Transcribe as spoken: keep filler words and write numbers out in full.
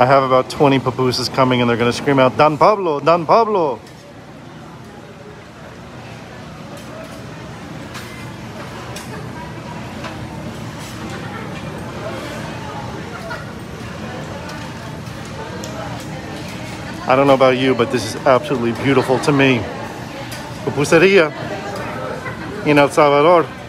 I have about twenty pupusas coming and they're gonna scream out, Don Pablo, Don Pablo. I don't know about you, but this is absolutely beautiful to me. Pupuseria in El Salvador.